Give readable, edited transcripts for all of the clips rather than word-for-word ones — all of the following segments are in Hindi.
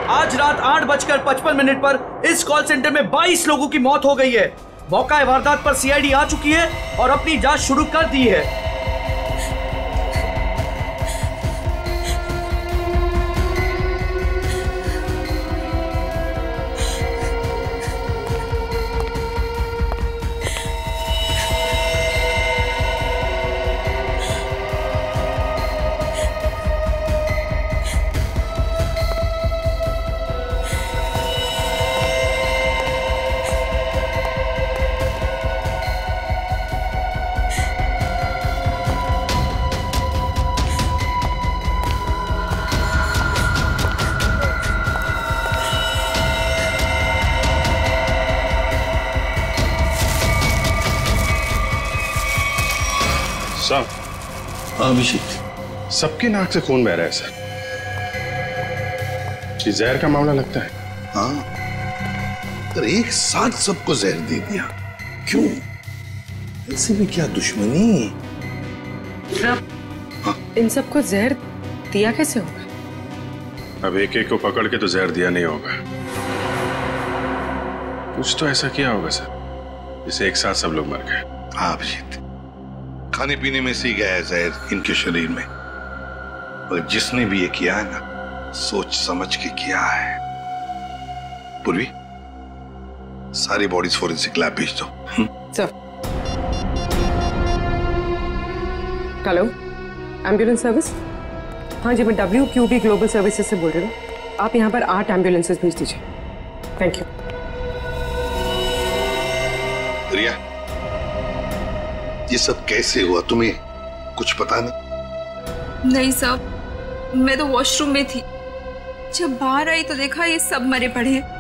आज रात 8:55 पर इस कॉल सेंटर में 22 लोगों की मौत हो गई है। मौका वारदात पर CID आ चुकी है और अपनी जांच शुरू कर दी है। अभिजीत, सबकी नाक से खून बह रहा है सर। ये जहर का मामला लगता है। हाँ, पर एक साथ सबको जहर दे दिया, क्यों? ऐसे में क्या दुश्मनी? हाँ? इन सबको जहर दिया कैसे होगा? अब एक एक को पकड़ के तो जहर दिया नहीं होगा। कुछ तो ऐसा किया होगा सर, जिससे एक साथ सब लोग मर गए। हाँ अभिजीत, खाने पीने में से ही गया है जहर इनके शरीर में। और जिसने भी ये किया है ना, सोच समझ के किया है। पूर्वी, सारी बॉडीज फोरेंसिक लैब भेज दो। सर। Hello, ambulance service? हाँ जी, मैं WQB ग्लोबल सर्विसेज से बोल रही हूँ। आप यहाँ पर 8 एम्बुलेंसेज भेज दीजिए। Thank you. रिया, ये सब कैसे हुआ, तुम्हें कुछ पता नहीं? नहीं साहब, मैं तो वॉशरूम में थी। जब बाहर आई तो देखा ये सब मरे पड़े हैं।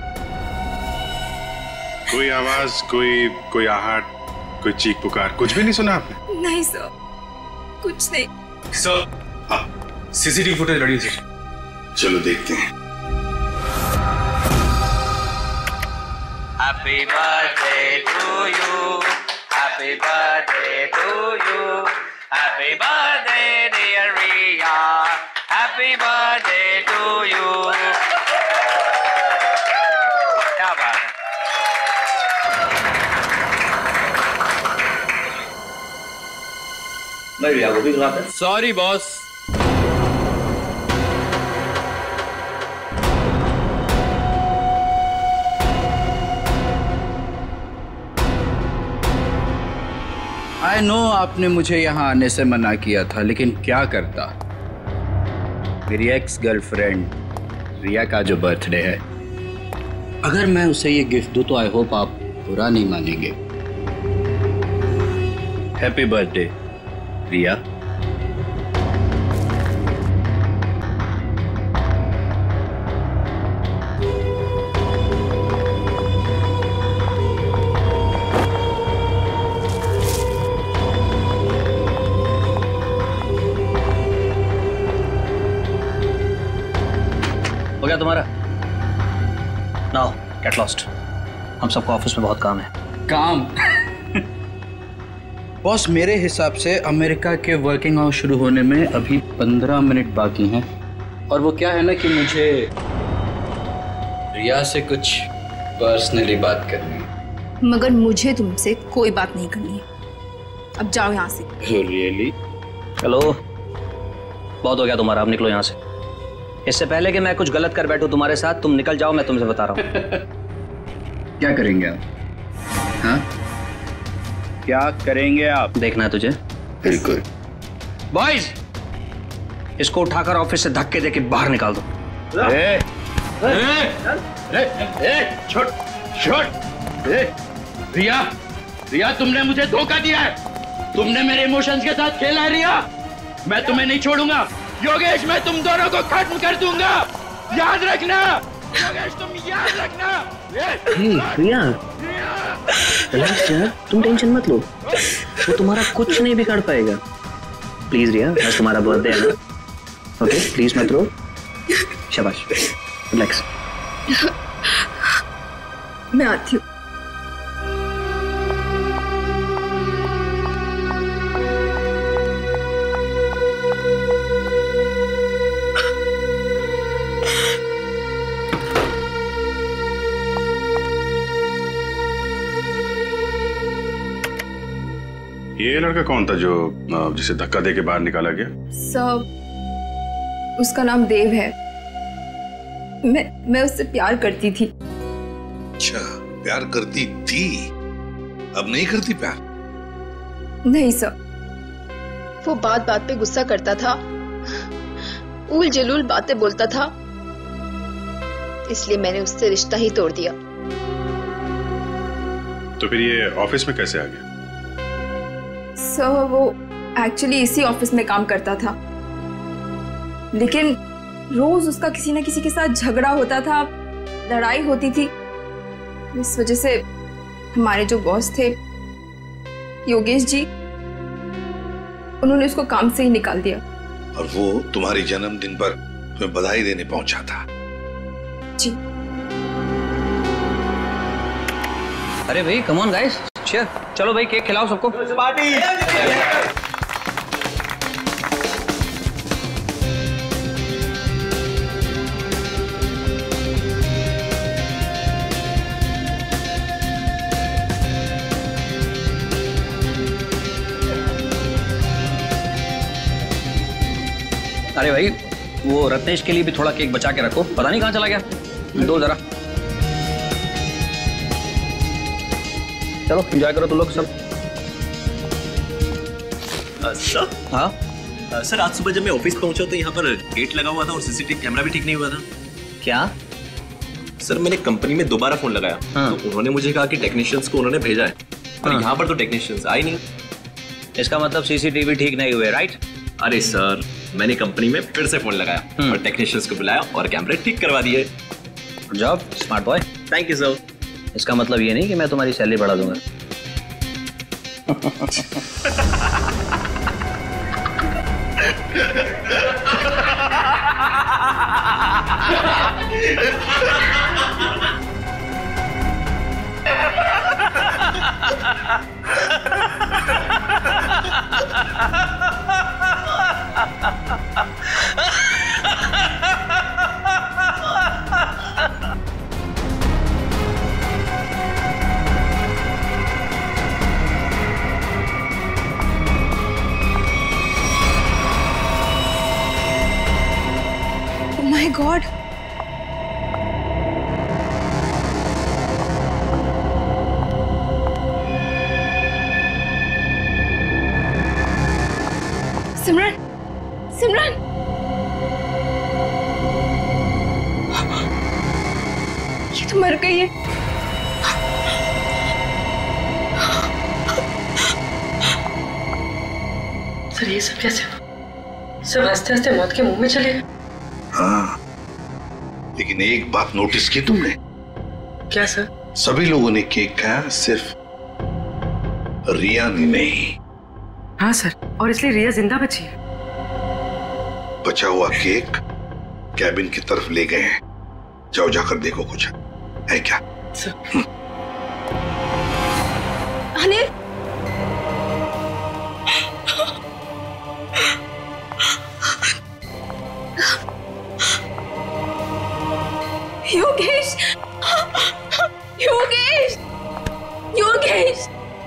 कोई आवाज, कोई आहट, कोई चीख पुकार, कुछ भी नहीं सुना आपने? नहीं सर, कुछ नहीं। सर, हाँ, CCTV फुटेज रेडी है। चलो देखते हैं। Happy birthday to you, happy birthday to you, happy birthday dear Riya, happy birthday to you। क्या बात है? मैं रिया को भी बुलाता। Sorry boss. आई नो आपने मुझे यहाँ आने से मना किया था, लेकिन क्या करता। मेरी एक्स गर्लफ्रेंड रिया का जो बर्थडे है, अगर मैं उसे ये गिफ्ट दूँ तो आई होप आप बुरा नहीं मानेंगे। Happy birthday Riya. हो गया तुम्हारा? Now get lost. हम सबको ऑफिस में बहुत काम है। काम? बॉस, मेरे हिसाब से अमेरिका के वर्किंग आवर्स शुरू होने में अभी 15 मिनट बाकी हैं। और वो क्या है ना कि मुझे रिया से कुछ पर्सनली बात करनी है। मगर मुझे तुमसे कोई बात नहीं करनी है। अब जाओ यहाँ से। रियली? हेलो, बहुत हो गया तुम्हारा, अब निकलो यहाँ से। इससे पहले कि मैं कुछ गलत कर बैठूं तुम्हारे साथ, तुम निकल जाओ, मैं तुमसे बता रहा हूँ। क्या करेंगे आप? हाँ, क्या करेंगे आप? देखना है तुझे? बिल्कुल। बॉयज, इसको उठाकर ऑफिस से धक्के देके बाहर निकाल दो। रिया, तुमने मुझे धोखा दिया है। तुमने मेरे इमोशंस के साथ खेला है रिया। मैं तुम्हें नहीं छोड़ूंगा। योगेश, मैं तुम दोनों को खत्म कर दूंगा, याद रखना। योगेश, तुम याद रखना। रिया, रिलैक्स यार, तुम टेंशन मत लो, वो तुम्हारा कुछ नहीं बिगाड़ पाएगा। प्लीज रिया, आज तुम्हारा बर्थडे है ना, ओके? प्लीज मत रो। शाबाश, रिलैक्स। मैं आती हूँ। ये लड़का कौन था जो जिसे धक्का दे के बाहर निकाला गया? सर, उसका नाम देव है। मैं उससे प्यार करती थी। अच्छा, प्यार करती थी, अब नहीं करती प्यार? नहीं सर। वो बात बात पे गुस्सा करता था, उल जलूल बातें बोलता था, इसलिए मैंने उससे रिश्ता ही तोड़ दिया। तो फिर ये ऑफिस में कैसे आ गया? सर, वो एक्चुअली इसी ऑफिस में काम करता था, लेकिन रोज उसका किसी न किसी के साथ झगड़ा होता था, लड़ाई होती थी। इस वजह से हमारे जो बॉस थे योगेश जी, उन्होंने उसको काम से ही निकाल दिया। और वो तुम्हारी जन्मदिन पर तुम्हें बधाई देने पहुंचा था? जी। अरे भाई कम ऑन गाइस, चीयर। चलो भाई केक खिलाओ सबको। पार्टी। अरे भाई वो रत्नेश के लिए भी थोड़ा केक बचा के रखो, पता नहीं कहाँ चला गया। दो जरा। चलो एंजॉय करो तुम लोग सब। सर। हाँ सर, आज सुबह जब मैं ऑफिस पहुंचा तो यहाँ पर गेट लगा हुआ था और सीसीटीवी कैमरा भी ठीक नहीं हुआ था। क्या? सर, मैंने कंपनी में दोबारा फोन लगाया। हाँ। तो उन्होंने मुझे कहा कि टेक्नीशियंस को उन्होंने भेजा है, और यहाँ पर तो टेक्नीशियंस आए नहीं। इसका मतलब सीसीटीवी ठीक नहीं हुए, राइट? अरे सर, मैंने कंपनी में फिर से फोन लगाया और टेक्नीशियंस को बुलाया और कैमरे ठीक करवा दिए। Good job smart boy. Thank you sir. इसका मतलब ये नहीं कि मैं तुम्हारी सैलरी बढ़ा दूंगा। माय गॉड, सिमरन, सिमरन, ये तो मर गई है। सर ये सब कैसे हुआ? सब हंसते हंसते मौत के मुंह में चले गए। हाँ, लेकिन एक बात नोटिस की तुमने? क्या सर? सभी लोगों ने केक खाया, सिर्फ रिया ने नहीं। हाँ सर, और इसलिए रिया जिंदा बची है। बचा हुआ केक कैबिन की तरफ ले गए हैं, जाओ जाकर देखो कुछ है क्या। Sir. Anil, Yogesh, Yogesh, Yogesh,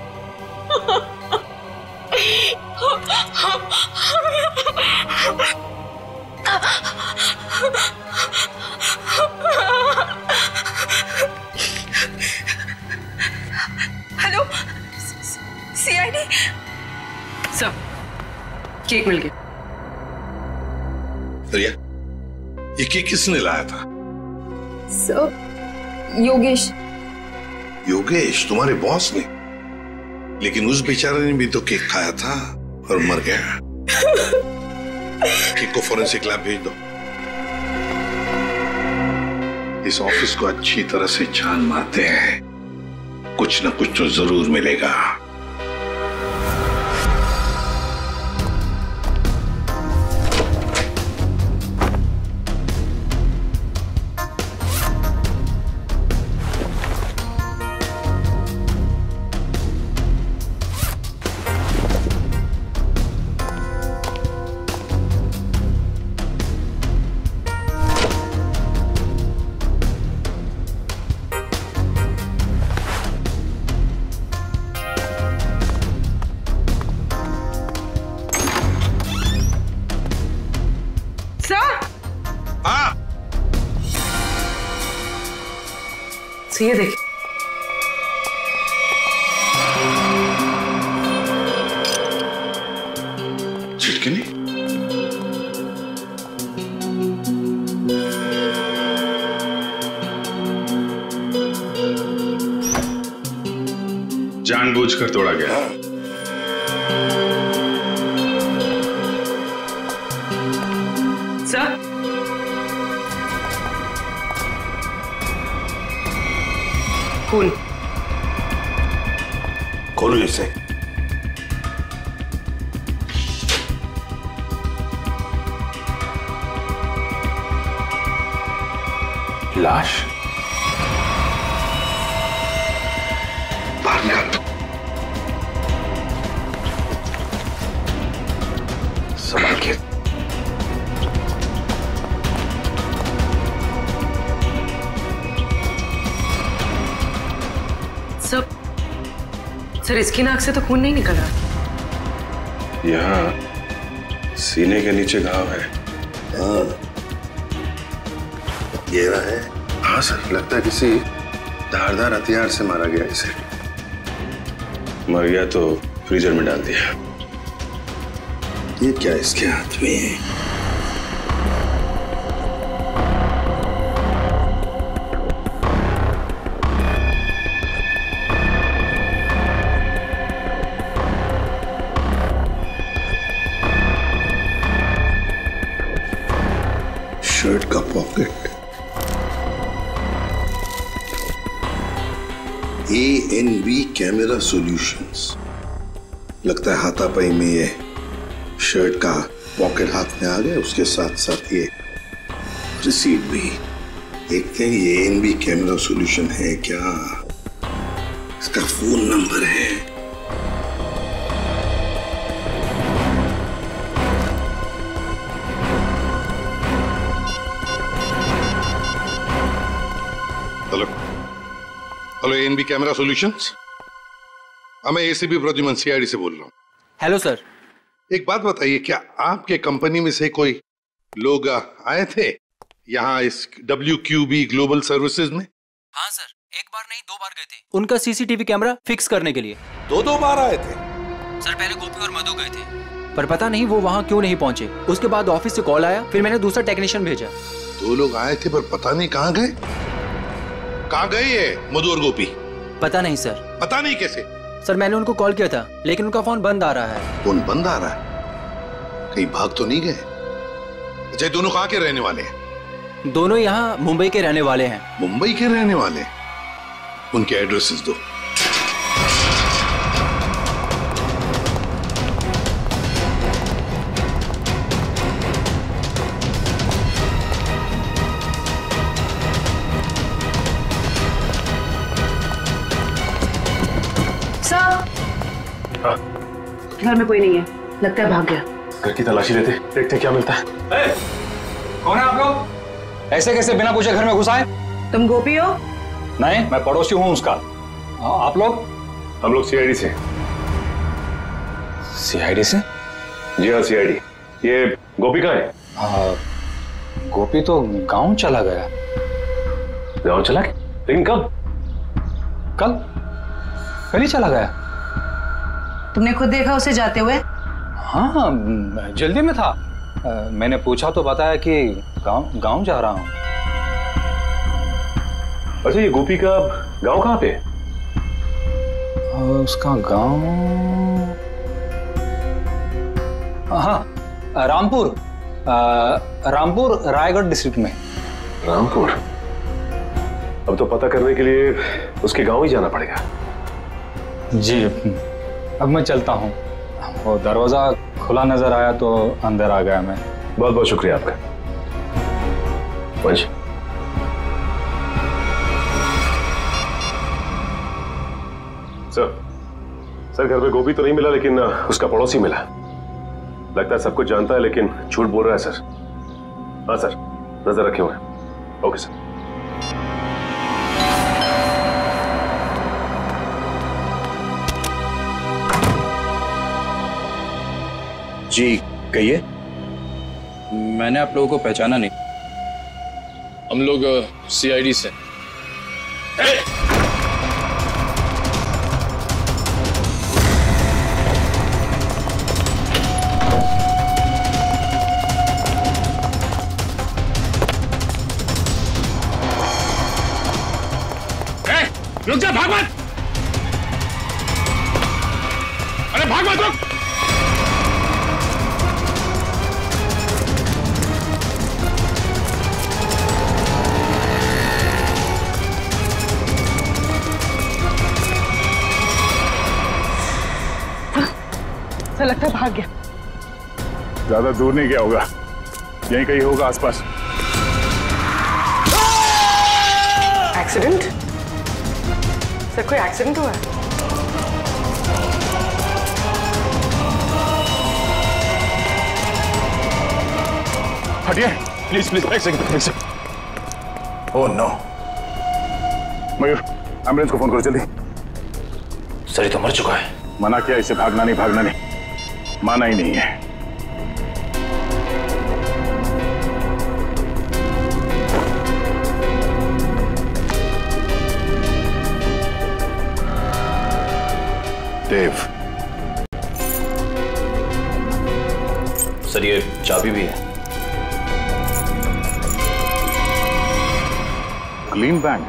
hello CID। Sir cake मिल गया। रिया, ये केक किसने लाया था? सर, योगेश। योगेश, तुम्हारे बॉस ने? लेकिन उस बेचारे ने भी तो केक खाया था और मर गया। केक को फॉरेंसिक लैब भेज दो। इस ऑफिस को अच्छी तरह से छान मारते हैं, कुछ ना कुछ तो जरूर मिलेगा। सही है, देखिए छिटके नहीं। जानबूझकर तोड़ा गया। सर, खून। खोलो इसे। लाश बाहर निकाल। संभाल के। सर, इसकी नाक से तो खून नहीं निकल रहा। यहाँ सीने के नीचे घाव है। हाँ, गहरा है। हाँ सर, लगता है किसी धारदार हथियार से मारा गया इसे। मर गया तो फ्रीजर में डाल दिया। ये क्या इसके हाथ में है? शर्ट का पॉकेट। ANV camera solutions. लगता है हाथापाई में ये शर्ट का पॉकेट हाथ में आ गया, उसके साथ साथ ये रिसीट भी। देखते हैं ये ANV कैमरा सॉल्यूशन है क्या, इसका फोन नंबर है। Hello hello, ANV camera solutions. मैं ACP प्रद्युमन CID से बोल रहा हूँ। Hello sir. एक बात बताइए, क्या आपके कंपनी में से कोई लोग आए थे यहाँ इस WQB ग्लोबल सर्विसेज में? हाँ सर, एक बार नहीं 2 बार गए थे उनका CCTV कैमरा फिक्स करने के लिए। 2 बार आए थे? सर पहले गोपी और मधु गए थे, पर पता नहीं वो वहाँ क्यों नहीं पहुंचे। उसके बाद ऑफिस से कॉल आया, फिर मैंने दूसरा टेक्नीशियन भेजा। 2 लोग आए थे पर पता नहीं कहाँ गए। कहाँ गए ये मधु और गोपी? पता नहीं सर। पता नहीं कैसे? सर मैंने उनको कॉल किया था, लेकिन उनका फोन बंद आ रहा है। फोन बंद आ रहा है? कहीं भाग तो नहीं गए? अच्छा, दोनों कहाँ के रहने वाले हैं? दोनों यहाँ मुंबई के रहने वाले हैं। मुंबई के रहने वाले? उनके एड्रेसेस दो। घर में कोई नहीं है, लगता है भाग गया। घर की तलाशी लेते, देखते क्या मिलता है। कौन है आप लोग? ऐसे कैसे बिना पूछे घर में घुस आए? तुम गोपी हो? नहीं, मैं पड़ोसी हूँ उसका। आप लोग? हम लोग CID से। CID से? जी हाँ, CID। ये गोपी कहाँ है? गोपी तो गांव चला गया। गांव चला गया? लेकिन कब? कल ही चला गया। तुमने खुद देखा उसे जाते हुए? हाँ, जल्दी में था। मैंने पूछा तो बताया कि गांव जा रहा हूँ। अच्छा, ये गोपी का गांव कहाँ पे? उसका गांव, हाँ, रामपुर रायगढ़ डिस्ट्रिक्ट में। रामपुर? अब तो पता करने के लिए उसके गांव ही जाना पड़ेगा। जी, अब मैं चलता हूँ। वो दरवाजा खुला नजर आया तो अंदर आ गया मैं। बहुत बहुत शुक्रिया आपका। वंश, सर घर में गोपी तो नहीं मिला, लेकिन उसका पड़ोसी मिला। लगता है सब कुछ जानता है लेकिन झूठ बोल रहा है सर। हाँ सर, नजर रखे हुए। Okay sir. जी कहिए। मैंने आप लोगों को पहचाना नहीं। हम लोग CID से। रुक जा, भाग मत! अरे भाग मत, रुक! सर लगता है भाग गया। ज्यादा दूर नहीं गया होगा, यहीं कहीं होगा आसपास। एक्सीडेंट? सर कोई एक्सीडेंट हुआ है? हटिए प्लीज प्लीज, एक second. Oh no. Mayur, ambulance को फोन करो जल्दी। सर ये तो मर चुका है। मना किया इसे, भागना नहीं, माना ही नहीं है। देव, सर ये चाबी भी है। Clean bank.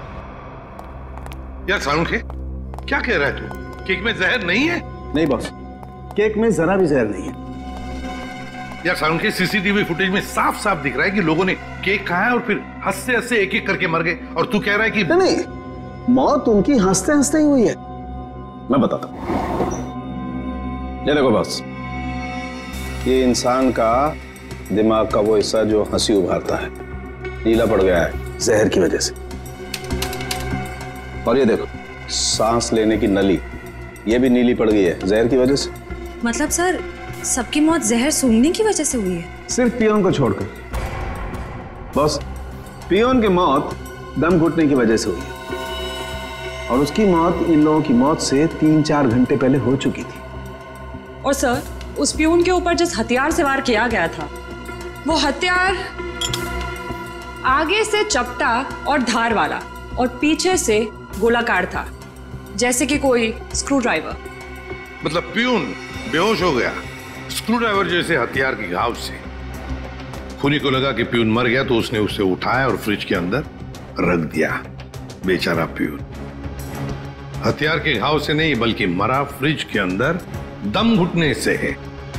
यार सालुंखे, क्या कह रहा है तू? केक में जहर नहीं है? नहीं बॉस, केक में जरा भी जहर नहीं है। यार सालुंखे, सीसीटीवी फुटेज में साफ साफ दिख रहा है कि लोगों ने केक खाया और फिर हंसते हंसते एक एक करके मर गए, और तू कह रहा है कि नहीं, मौत उनकी हंसते हंसते ही हुई है। मैं बताता हूं। ये देखो बॉस, ये इंसान का दिमाग का वो हिस्सा जो हंसी उभारता है नीला पड़ गया है जहर की वजह से। और ये देखो, सांस लेने की नली ये भी नीली पड़ गई है जहर की वजह से। मतलब सर सबकी मौत जहर सूंघने की वजह से हुई है? सिर्फ पियोन को छोड़कर। बॉस, पियोन की मौत दम घुटने की वजह से हुई है, और उसकी मौत इन लोगों की मौत से 3-4 घंटे पहले हो चुकी थी। और सर उस पियून के ऊपर जिस हथियार से वार किया गया था, वो हथियार आगे से चपटा और धार वाला और पीछे से गोलाकार था, जैसे कि कोई स्क्रू ड्राइवर। मतलब पियून बेहोश हो गया स्क्रू ड्राइवर जैसे हथियार के घाव से। खूनी को लगा कि पियून मर गया तो उसने उसे उठाया और फ्रिज के अंदर रख दिया। बेचारा पियून हथियार के घाव से नहीं बल्कि मरा फ्रिज के अंदर दम घुटने से है।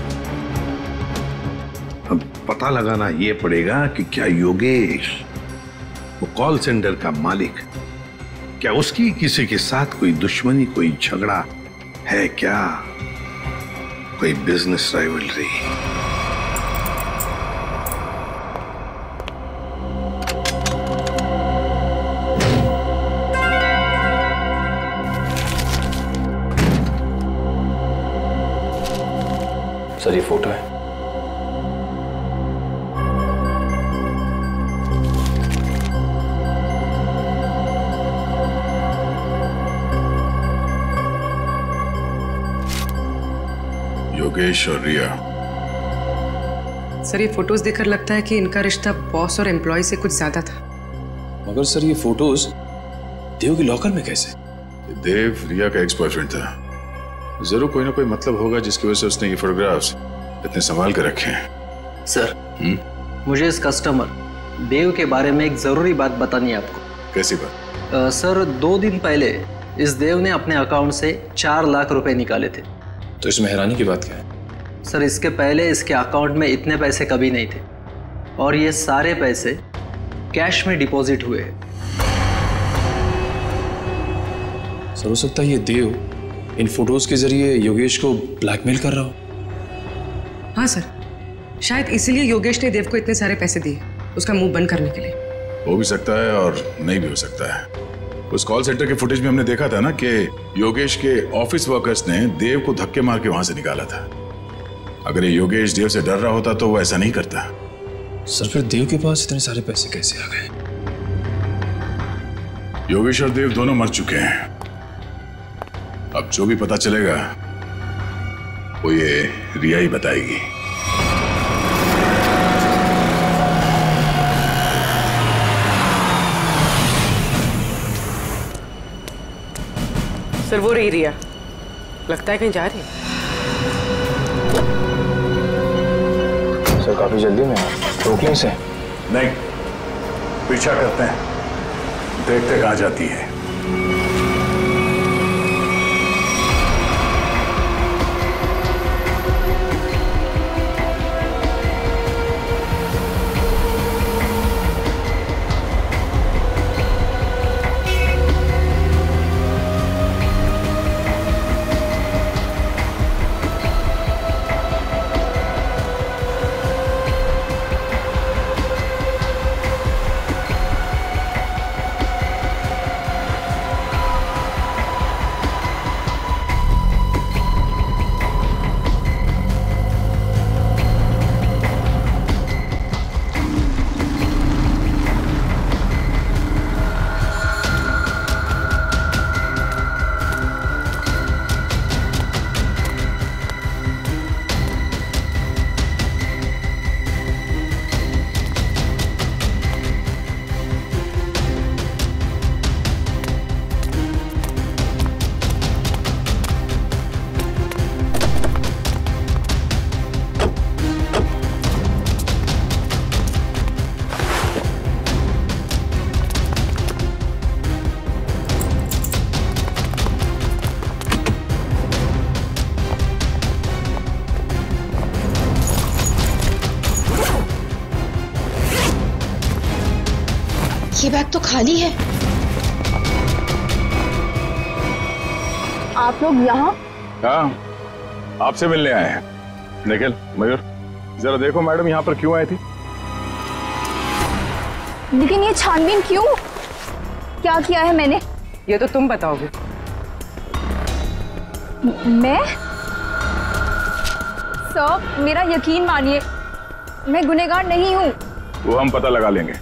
अब पता लगाना यह पड़ेगा कि क्या योगेश, वो कॉल सेंटर का मालिक, क्या उसकी किसी के साथ कोई दुश्मनी, कोई झगड़ा है क्या, कोई बिजनेस राइवलरी? सर ये फोटो है। योगेश और रिया। सर ये फोटोज देखकर लगता है कि इनका रिश्ता बॉस और एम्प्लॉय से कुछ ज्यादा था। मगर सर ये फोटोज देव की लॉकर में कैसे? देव रिया का एक्स बॉयफ्रेंड था, जरूर कोई ना कोई मतलब होगा जिसकी वजह से उसने ये फोटोग्राफ्स इतने संभाल कर रखे हैं। सर मुझे इस कस्टमर देव के बारे में एक जरूरी बात बतानी है आपको। कैसी बात? सर 2 दिन पहले इस देव ने अपने अकाउंट से 4 लाख रुपए निकाले थे। तो इसमें हैरानी की बात क्या है? सर इसके पहले इसके अकाउंट में इतने पैसे कभी नहीं थे, और ये सारे पैसे कैश में डिपॉजिट हुए हैं। सर हो सकता है ये देव इन फोटोज के जरिए योगेश को ब्लैकमेल कर रहा हो। हाँ सर, शायद इसीलिए योगेश ने देव को इतने सारे पैसे दिए उसका मुंह बंद करने के लिए। हो भी सकता है और नहीं भी हो सकता है। उस कॉल सेंटर के फुटेज में हमने देखा था ना कि योगेश के ऑफिस वर्कर्स ने देव को धक्के मार के वहां से निकाला था। अगर ये योगेश देव से डर रहा होता तो वो ऐसा नहीं करता। सर फिर देव के पास इतने सारे पैसे कैसे आ गए? योगेश और देव दोनों मर चुके हैं। अब जो भी पता चलेगा वो ये रिया ही बताएगी। सर वो रही रिया, लगता है कहीं जा रही है। सर काफी जल्दी में रोक लें इसे। नहीं, पीछा करते हैं, देखते कहां जाती है। ये बैग तो खाली है। आप लोग यहाँ? हाँ, आपसे मिलने आए हैं। निखिल, मयूर, जरा देखो मैडम यहाँ पर क्यों आई थी? लेकिन ये छानबीन क्यों? क्या किया है मैंने? ये तो तुम बताओगे। मैं? सर, मेरा यकीन मानिए, मैं गुनहगार नहीं हूँ। वो हम पता लगा लेंगे।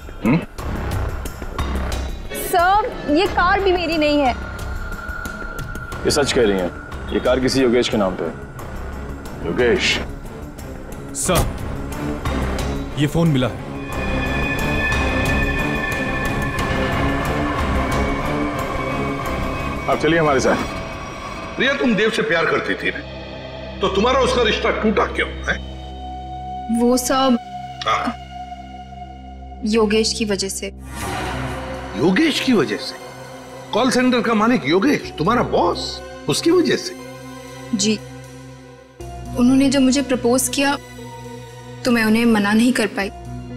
सर, ये कार भी मेरी नहीं है। ये सच कह रही हैं, ये कार किसी योगेश के नाम पे है। योगेश? सर, ये फोन मिला है। आप चलिए हमारे साथ। प्रिया, तुम देव से प्यार करती थी ना, तो तुम्हारा उसका रिश्ता टूटा क्यों है? वो सब योगेश की वजह से। योगेश की वजह से? कॉल सेंटर का मालिक योगेश, तुम्हारा बॉस, उसकी वजह से? जी, उन्होंने जब मुझे प्रपोज किया तो मैं उन्हें मना नहीं कर पाई।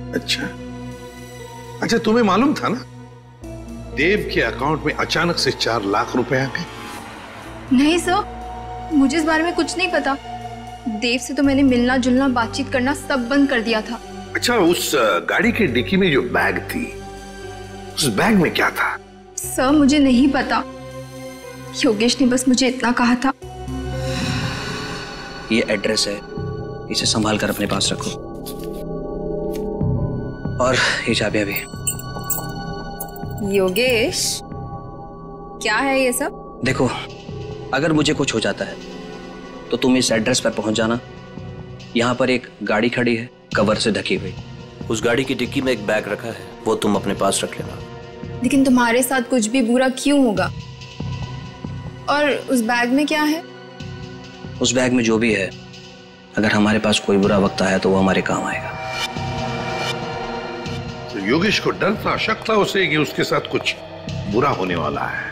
अच्छा, तुम्हें मालूम था ना देव के अकाउंट में अचानक से 4 लाख रुपए आ गए? नहीं सर, मुझे इस बारे में कुछ नहीं पता। देव से तो मैंने मिलना जुलना बातचीत करना सब बंद कर दिया था। अच्छा, उस गाड़ी के डिक्की में जो बैग थी, उस बैग में क्या था? सर, मुझे नहीं पता। योगेश ने बस मुझे इतना कहा था। ये एड्रेस है, इसे संभाल कर अपने पास रखो। और ये चाबियां भी। योगेश, क्या है ये सब? देखो, अगर मुझे कुछ हो जाता है तो तुम इस एड्रेस पर पहुंच जाना। यहाँ पर एक गाड़ी खड़ी है, कवर से ढकी हुई। उस गाड़ी की डिक्की में एक बैग रखा है, वो तुम अपने पास रख लेना। लेकिन तुम्हारे साथ कुछ भी बुरा क्यों होगा? और उस बैग में क्या है? उस बैग में जो भी है, अगर हमारे पास कोई बुरा वक्त आया तो वो हमारे काम आएगा। तो योगेश को डर था, शक था उसे कि उसके साथ कुछ बुरा होने वाला है।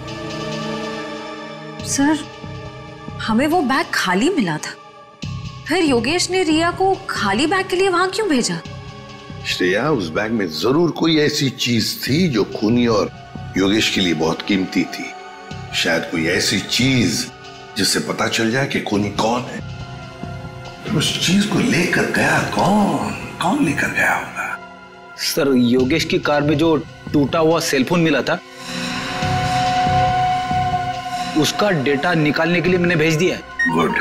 सर, हमें वो बैग खाली मिला था, फिर योगेश ने रिया को खाली बैग के लिए वहां क्यों भेजा? श्रेया, उस बैग में जरूर कोई ऐसी चीज थी जो खूनी और योगेश के लिए बहुत कीमती थी। शायद कोई ऐसी चीज जिससे पता चल जाए कि खूनी कौन है। तो उस चीज को लेकर गया कौन लेकर गया होगा? सर, योगेश की कार में जो टूटा हुआ सेलफोन मिला था, उसका डेटा निकालने के लिए मैंने भेज दिया है। गुड।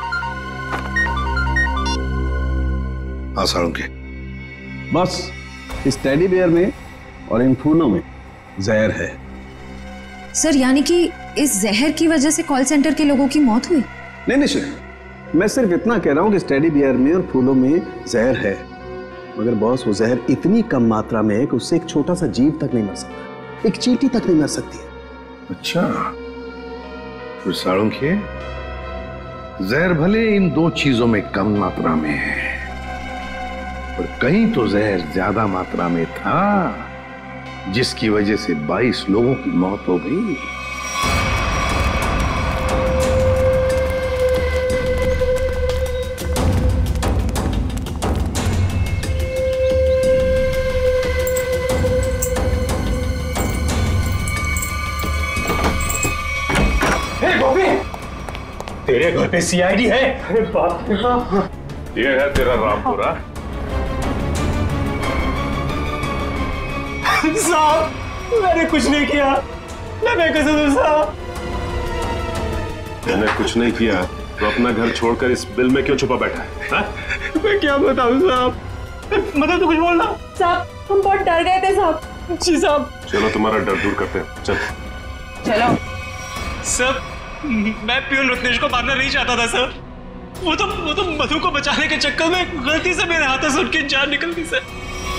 हाँ सालुंखे, बस इस टेडी बेयर में और इन फूलों में जहर है। सर, यानी कि इस जहर की वजह से कॉल सेंटर के लोगों की मौत हुई? नहीं, मैं सिर्फ इतना कह रहा हूं कि इस टेडी बेयर में और फूलों में जहर है, मगर बॉस वो जहर इतनी कम मात्रा में है कि उससे एक छोटा सा जीव तक नहीं मर सकता, एक चींटी तक नहीं मर सकती है। अच्छा, तो सालुंखे, जहर भले इन दो चीजों में कम मात्रा में है, पर कहीं तो जहर ज्यादा मात्रा में था, जिसकी वजह से 22 लोगों की मौत हो गई। तेरे घर पे CID है? अरे बाप रे बाप। ये है तेरा रामपुरा। साहब, मैंने कुछ नहीं किया। मैं कसम साहब। मैंने कुछ नहीं किया तो अपना घर छोड़कर इस बिल में क्यों छुपा बैठा है? हा? मैं क्या बताऊं साहब? मतलब तो कुछ बोलना। साहब, हम बहुत डर गए थे साहब। जी साहब। चलो तुम्हारा डर दूर करते हैं। चल। चलो। सर, मैं प्यून रत्नेश को मारना नहीं चाहता था सर। वो तो मधु को बचाने के चक्कर में गलती से मेरे हाथों से उनकी जान निकल गई सर।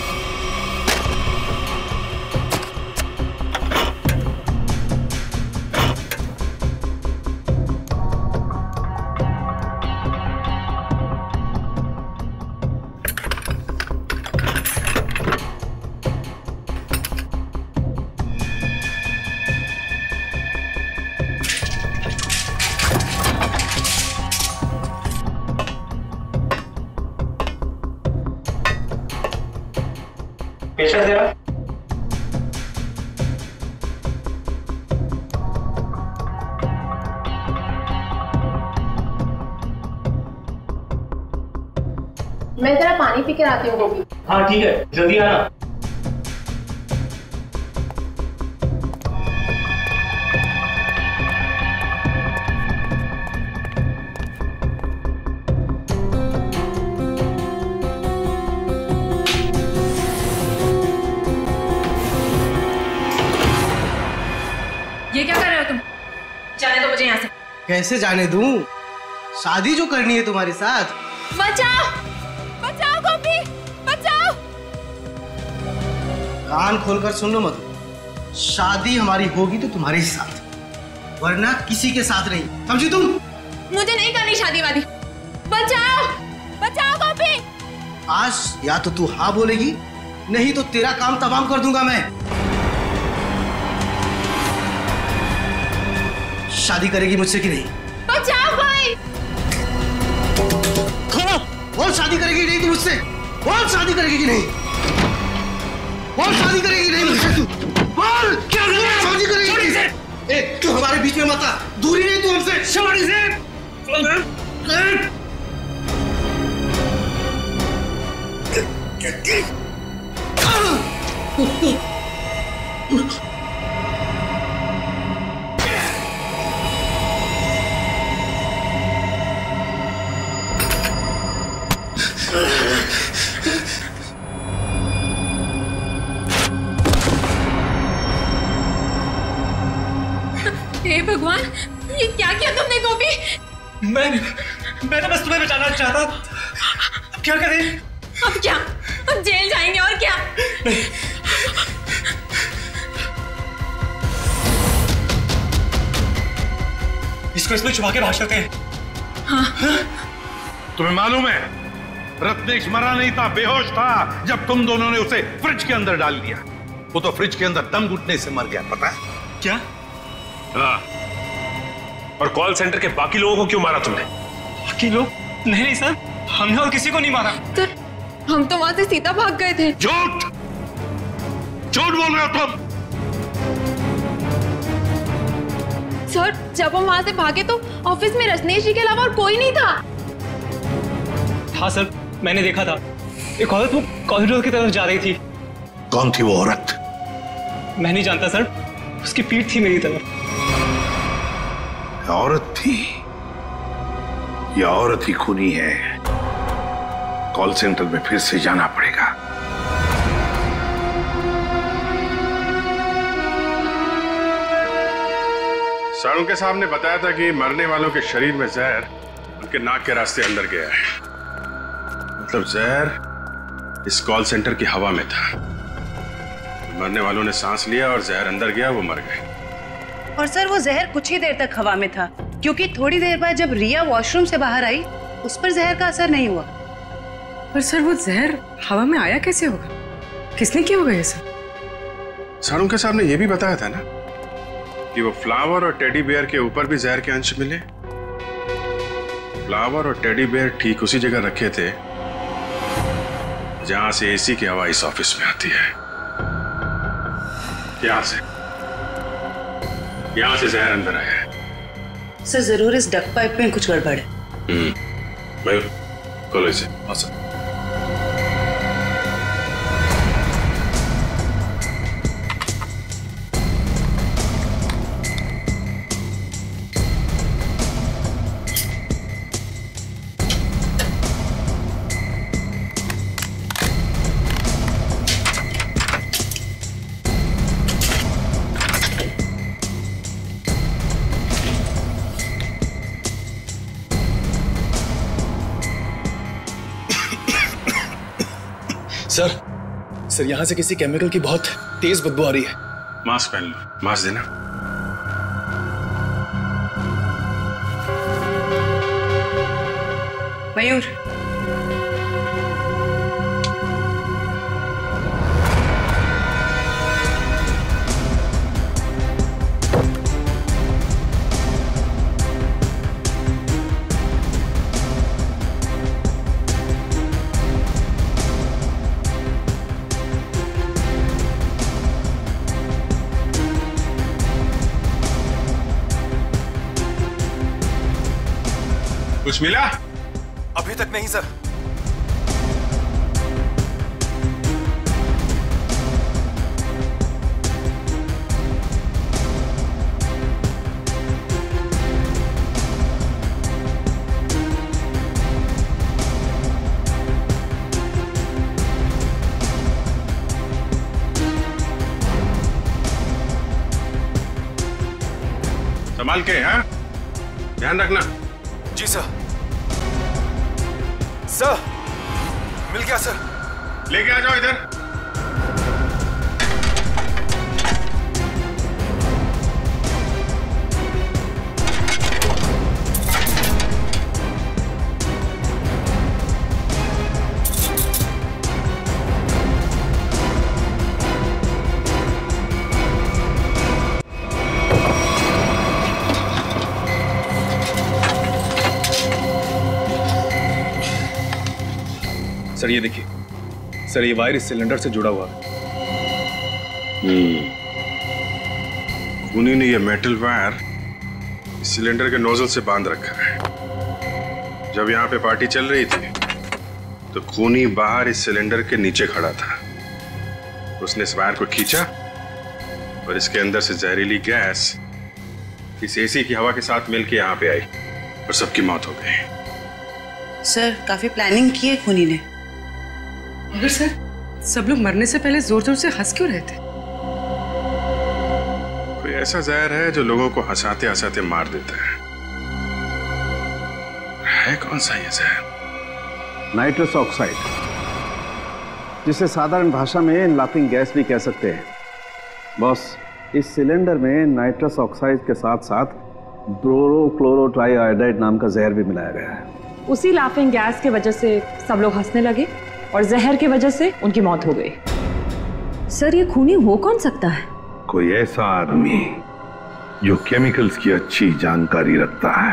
पेशेंट जरा। मैं जरा पानी पी कर आती हूँ गोभी। हाँ ठीक है, जल्दी आना। ये क्या कर रहे हो तुम? जाने दो मुझे यहाँ से। कैसे जाने दूं? शादी जो करनी है तुम्हारे साथ। बचाओ, बचाओ गोपी, बचाओ। कान खोलकर सुन लो मधु, शादी हमारी होगी तो तुम्हारे साथ, वरना किसी के साथ नहीं, समझी तुम? मुझे नहीं करनी शादी वादी। बचाओ, बचाओ गोपी। आज या तो तू हाँ बोलेगी, नहीं तो तेरा काम तमाम कर दूंगा मैं। शादी करेगी मुझसे कि नहीं? बचाओ भाई। बोल शादी करेगी नहीं तू मुझसे? बोल शादी करेगी कि नहीं? बोल शादी करेगी नहीं मुझसे तू? बोल क्या शादी करेगी? ए, तू हमारे बीच में मत आ, दूरी नहीं तू हमसे। छोड़ इसे। हे भगवान, ये क्या किया तुमने गोपी? मैं तो बस तुम्हें बचाना चाहता। अब क्या करें? अब क्या? अब जेल जाएंगे और क्या? इसको इसमें छुपा के भाग सकते हैं। हाँ। तुम्हें मालूम है, रत्नेश मरा नहीं था, बेहोश था जब तुम दोनों ने उसे फ्रिज के अंदर डाल दिया। वो तो फ्रिज के अंदर दम घुटने से मर गया, पता है? क्या? हाँ। और कॉल सेंटर के बाकी लोगों को क्यों मारा तुमने? बाकी लोग? नहीं सर, हमने और किसी को नहीं मारा। सर, हम तो वहां से सीधा भाग गए थे। झूठ, झूठ बोल रहे हो तुम। सर, जब हम वहां से भागे तो ऑफिस में रत्नेश जी के अलावा और कोई नहीं था। हाँ सर, मैंने देखा था। एक औरत वो कॉरिडोर की तरफ जा रही थी। कौन थी वो औरत? मैं नहीं जानता सर, उसकी पीठ थी मेरी तरफ। औरत थी? ये औरत ही खूनी है। कॉल सेंटर में फिर से जाना पड़ेगा। सालुंखे साहब ने बताया था कि मरने वालों के शरीर में जहर उनके नाक के रास्ते अंदर गया है। मतलब जहर इस कॉल सेंटर की हवा में था। मरने वालों ने सांस लिया और जहर अंदर गया, वो मर गए। और सर वो जहर कुछ ही देर तक हवा में था, क्योंकि थोड़ी देर बाद जब रिया वॉशरूम से बाहर आई उस पर जहर का असर नहीं हुआ। पर सर वो जहर हवा में आया कैसे होगा? किसने किया होगा ये सब? सालुंखे साहब ने ये भी बताया था ना कि वो फ्लावर और टेडी बेयर के ऊपर भी जहर के अंश मिले। फ्लावर और टेडी बेयर ठीक उसी जगह रखे थे जहां से एसी की हवा इस ऑफिस में आती है। यहां से जहर अंदर आया है। सर जरूर इस डक पाइप में कुछ गड़बड़ है। मयूर खोलो इसे। हाँ सर। सर यहाँ से किसी केमिकल की बहुत तेज बदबू आ रही है। मास्क पहन लो। मास्क देना। मयूर कुछ मिला? अभी तक नहीं सर। संभाल के, हाँ? ध्यान रखना। जी सर। सर मिल गया सर। लेके आ जाओ इधर। सर ये देखिए सर, ये वायर इस सिलेंडर से जुड़ा हुआ है। खूनी ने ये मेटल वायर इस सिलेंडर के नोजल से बांध रखा है। जब यहाँ पे पार्टी चल रही थी तो खूनी बाहर इस सिलेंडर के नीचे खड़ा था। उसने इस वायर को खींचा और इसके अंदर से जहरीली गैस इस एसी की हवा के साथ मिलकर यहाँ पे आई और सबकी मौत हो गई। सर काफी प्लानिंग की है खूनी ने। मगर सर सब लोग मरने से पहले जोर जोर से हंस क्यों रहे थे? कोई ऐसा जहर है जो लोगों को हंसाते हंसाते मार देता है कौन सा ये जहर? नाइट्रस ऑक्साइड, जिसे साधारण भाषा में लाफिंग गैस भी कह सकते हैं। बॉस, इस सिलेंडर में नाइट्रस ऑक्साइड के साथ साथ ब्रोरोक्लोरोट्राइआयोडाइड नाम का जहर भी मिलाया गया है। उसी लाफिंग गैस की वजह से सब लोग हंसने लगे और जहर की वजह से उनकी मौत हो गई। सर ये खूनी हो कौन सकता है? कोई ऐसा आदमी जो केमिकल्स की अच्छी जानकारी रखता है।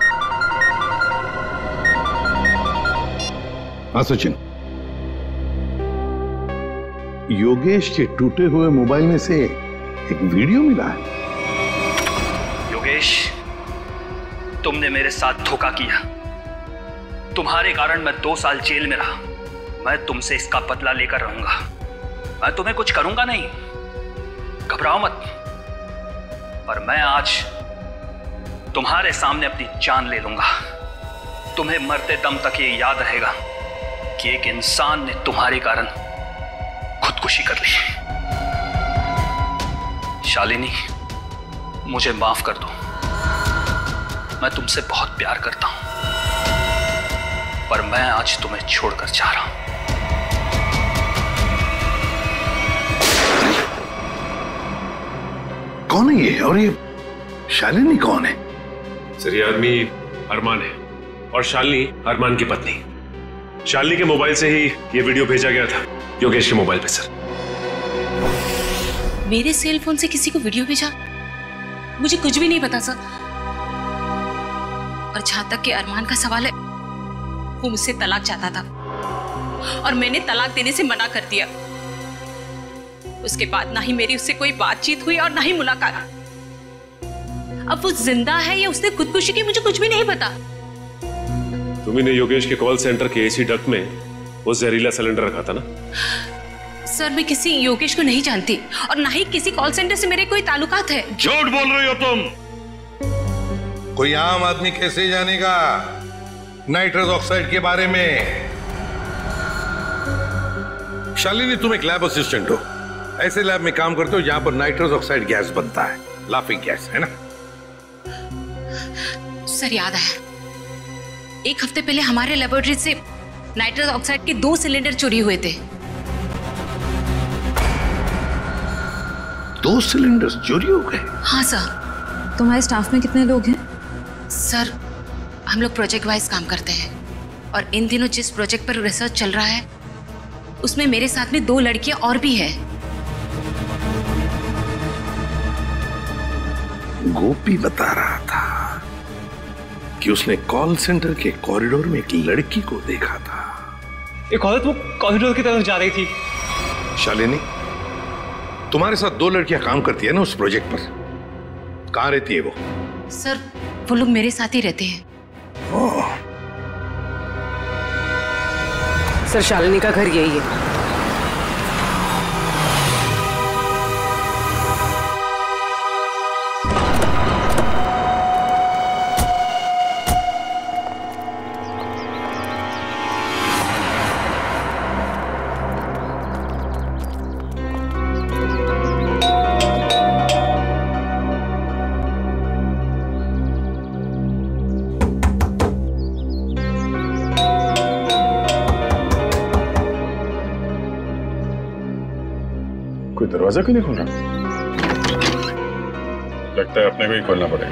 हाँ सचिन, योगेश के टूटे हुए मोबाइल में से एक वीडियो मिला है। योगेश, तुमने मेरे साथ धोखा किया। तुम्हारे कारण मैं 2 साल जेल में रहा। मैं तुमसे इसका बदला लेकर रहूंगा। मैं तुम्हें कुछ करूंगा नहीं, घबराओ मत। पर मैं आज तुम्हारे सामने अपनी जान ले लूंगा। तुम्हें मरते दम तक ये याद रहेगा कि एक इंसान ने तुम्हारे कारण खुदकुशी कर ली। शालिनी, मुझे माफ कर दो। मैं तुमसे बहुत प्यार करता हूं, पर मैं आज तुम्हें छोड़कर जा रहा हूं। कौन है ये और ये शालिनी कौन है? सर ये आदमी अरमान है और शालिनी अरमान की पत्नी। शालिनी के मोबाइल से ही ये वीडियो भेजा गया था योगेश के मोबाइल पे। सर मेरे सेल फोन से किसी को वीडियो भेजा? मुझे कुछ भी नहीं पता सर। और जहां तक कि अरमान का सवाल है, वो मुझसे तलाक चाहता था और मैंने तलाक देने से मना कर दिया। उसके बाद ना ही मेरी उससे कोई बातचीत हुई और ना ही मुलाकात। अब वो जिंदा है या उसने खुदकुशी की, मुझे कुछ भी नहीं पता। तुमने योगेश के कॉल सेंटर के एसी डक्ट में वो जहरीला सिलेंडर रखा था ना? सर मैं किसी योगेश को नहीं जानती और ना ही किसी कॉल सेंटर से मेरे कोई ताल्लुकात है। झूठ बोल रही हो तुम। कोई आम आदमी कैसे जानेगा नाइट्रस ऑक्साइड के बारे में? शालिनी तुम एक लैब असिस्टेंट हो, ऐसे लैब में काम करते हो जहां पर नाइट्रस ऑक्साइड गैस बनता है, लाफिंग गैस, है ना? सर याद आया, एक हफ्ते पहले हमारे लेबोरेटरी से नाइट्रस ऑक्साइड के 2 सिलेंडर चोरी हुए थे। 2 सिलेंडर्स चोरी हो गए? हाँ सर। तुम्हारे स्टाफ में कितने लोग हैं? सर हम लोग प्रोजेक्ट वाइज काम करते हैं और इन दिनों जिस प्रोजेक्ट पर रिसर्च चल रहा है उसमें मेरे साथ में 2 लड़कियां और भी है। गोपी बता रहा था कि उसने कॉल सेंटर के कॉरिडोर में एक लड़की को देखा था। एक औरत वो कॉरिडोर की तरफ जा रही थी। शालिनी, तुम्हारे साथ 2 लड़कियां काम करती है ना उस प्रोजेक्ट पर, कहां रहती है वो? सर वो लोग मेरे साथ ही रहते हैं। सर शालिनी का घर यही है। दरवाजा क्यों नहीं खोल रहा? लगता है अपने को ही खोलना पड़ेगा।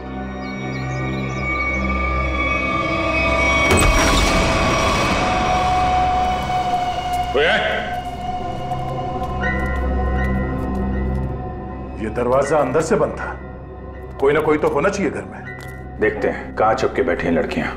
कोई है? ये दरवाजा अंदर से बंद था, कोई ना कोई तो होना चाहिए घर में। देखते हैं कहां छुप के बैठी हैं लड़कियां।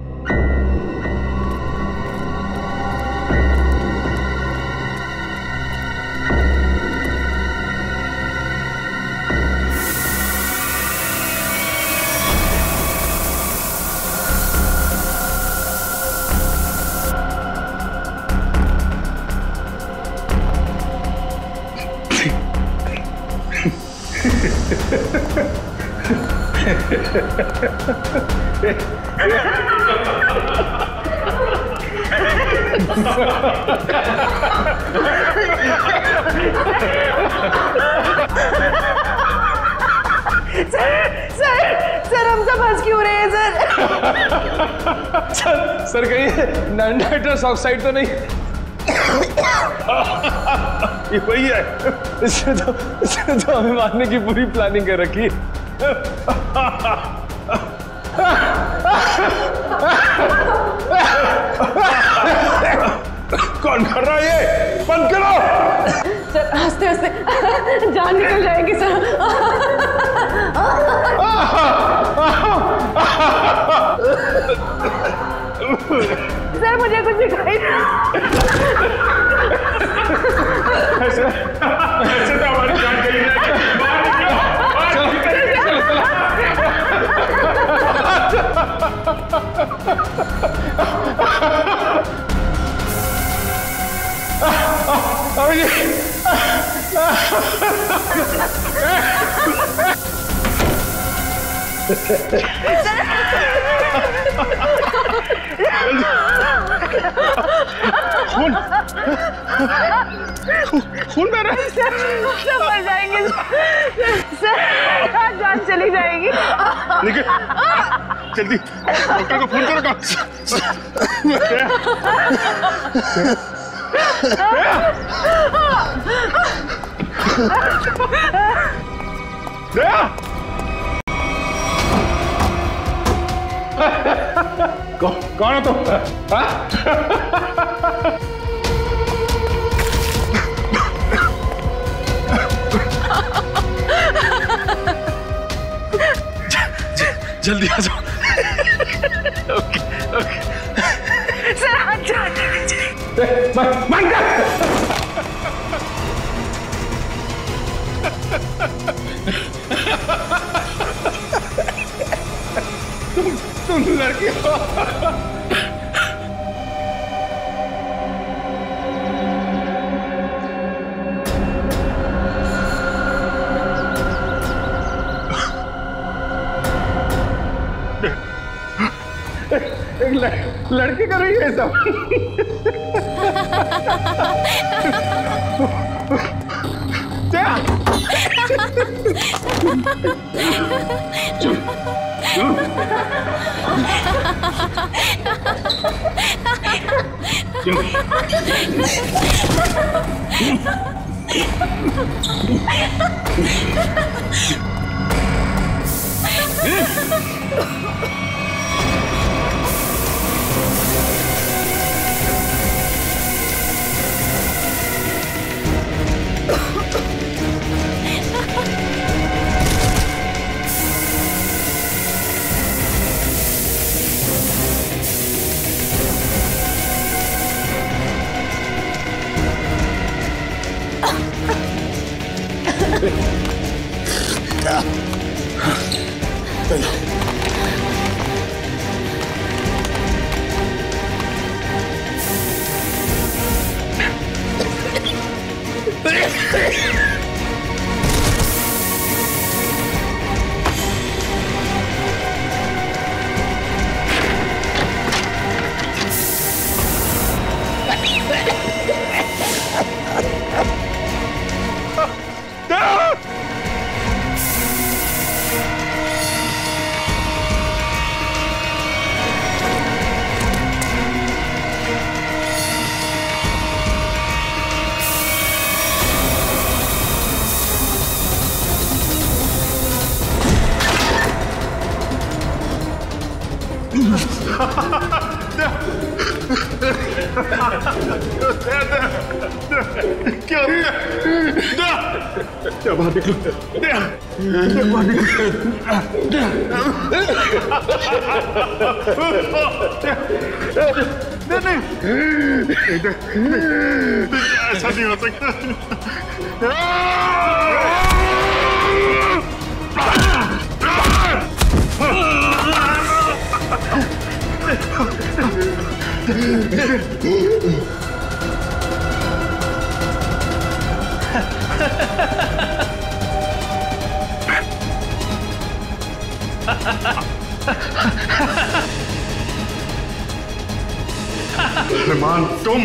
सर हम सब हंस क्यों रहे हैं सर कहीं नाइट्रस ऑक्साइड तो नहीं? ये वही है, इसने तो हमें मारने की पूरी प्लानिंग कर रखी। कौन कर रहा है ये? बंद करो। सर हंसते हंसते जान निकल जाएगी सर। सर मुझे कुछ दिखाई ऐसे तो हमारी जान गई है। खून खून बह रहा है। सब मर जाएंगे सर, जान चली जाएगी। निकल जल्दी, डॉक्टर को फोन करो। दया कौन हो तुम? जल्दी आ जाओ। ओके ओके सर हाथ जाने दीजिए। तुम लड़की हो। एक लड़की कर रही है सब। क्या बात निकलो, बाहर ऐसा नहीं हो सकता। रहमान तुम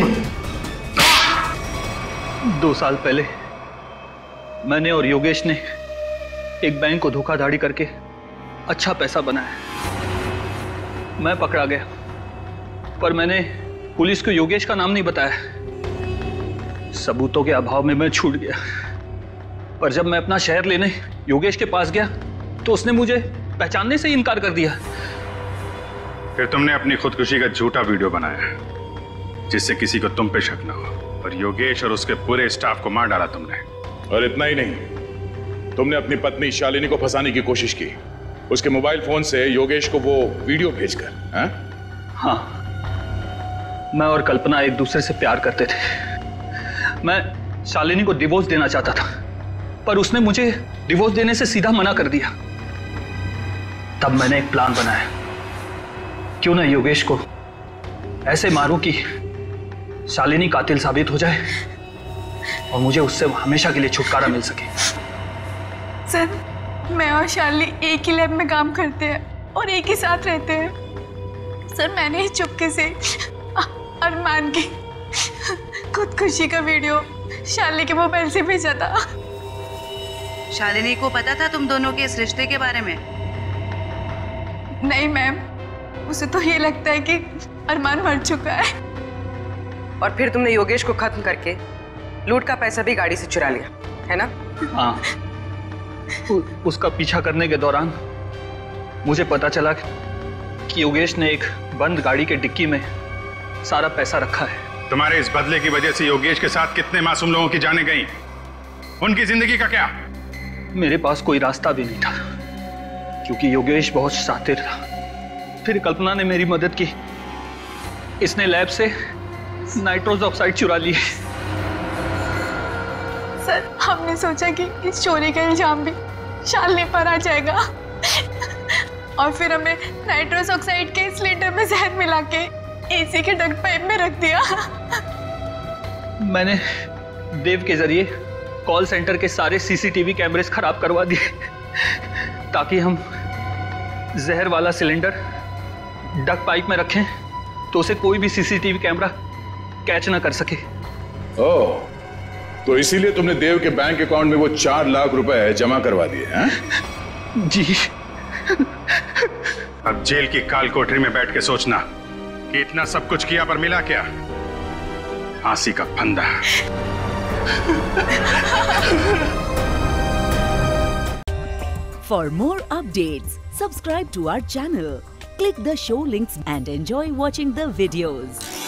2 साल पहले मैंने और योगेश ने एक बैंक को धोखाधड़ी करके अच्छा पैसा बनाया। मैं पकड़ा गया, पर मैंने पुलिस को योगेश का नाम नहीं बताया। सबूतों के अभाव में मैं छूट गया। पर जब मैं अपना शहर लेने योगेश के पास गया तो उसने मुझे पहचानने से ही इनकार कर दिया। फिर तुमने अपनी खुदकुशी का झूठा वीडियो बनाया जिससे किसी को तुम पे शक न हो, और योगेश और उसके पूरे स्टाफ को मार डाला तुमने। और इतना ही नहीं, तुमने अपनी पत्नी शालिनी को फंसाने की कोशिश की, उसके मोबाइल फोन से योगेश को वो वीडियो भेजकर। हाँ, मैं और कल्पना एक दूसरे से प्यार करते थे। मैं शालिनी को डिवोर्स देना चाहता था, पर उसने मुझे डिवोर्स देने से सीधा मना कर दिया। तब मैंने एक प्लान बनाया, क्यों ना योगेश को ऐसे मारूं कि शालिनी कातिल साबित हो जाए और मुझे उससे हमेशा के लिए छुटकारा मिल सके। सर, मैं और शालिनी एक ही लैब में काम करते हैं और एक ही साथ रहते हैं। सर, मैंने ही चुपके से अरमान की खुदकुशी का वीडियो शालिनी के मोबाइल से भेजा था। शालिनी को पता था तुम दोनों के इस रिश्ते के बारे में? नहीं मैम, उसे तो ये लगता है कि अरमान मर चुका है। और फिर तुमने योगेश को खत्म करके लूट का पैसा भी गाड़ी से चुरा लिया, है ना? हाँ, उसका पीछा करने के दौरान मुझे पता चला कि योगेश ने एक बंद गाड़ी के डिक्की में सारा पैसा रखा है। तुम्हारे इस बदले की वजह से योगेश के साथ कितने मासूम लोगों की जानें गई, उनकी जिंदगी का क्या? मेरे पास कोई रास्ता भी नहीं था क्योंकि योगेश बहुत शातिर था। फिर कल्पना ने मेरी मदद की। इसने लैब से नाइट्रोस ऑक्साइड चुरा ली। सर, हमने सोचा कि इस चोरी का इल्जाम भी शालिनी पर आ जाएगा और फिर हमने नाइट्रोस ऑक्साइड के सिलेंडर में जहर मिला के एसी के डक्ट पाइप में रख दिया। मैंने देव के जरिए कॉल सेंटर के सारे सीसीटीवी कैमरेस खराब करवा दिए ताकि हम जहर वाला सिलेंडर डक्ट पाइप में रखें तो उसे कोई भी सीसीटीवी कैमरा कैच ना कर सके। ओह, तो इसीलिए तुमने देव के बैंक अकाउंट में वो 4 लाख रुपए जमा करवा दिए हैं? जी। अब जेल की काल कोठरी में बैठ के सोचना कि इतना सब कुछ किया पर मिला क्या? फांसी का फंदा। For more updates, subscribe to our channel, click the show links and enjoy watching the videos.